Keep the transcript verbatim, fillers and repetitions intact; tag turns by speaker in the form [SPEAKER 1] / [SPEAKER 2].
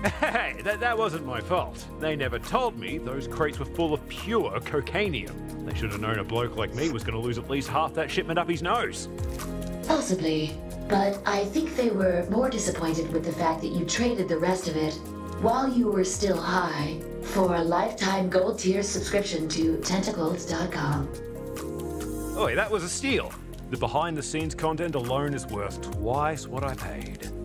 [SPEAKER 1] Hey, that, that wasn't my fault. They never told me those crates were full of pure cocainium. They should have known a bloke like me was going to lose at least half that shipment up his nose.
[SPEAKER 2] Possibly, but I think they were more disappointed with the fact that you traded the rest of it while you were still high for a lifetime gold tier subscription to tentacles dot com.
[SPEAKER 1] Oi, that was a steal. The behind the scenes content alone is worth twice what I paid.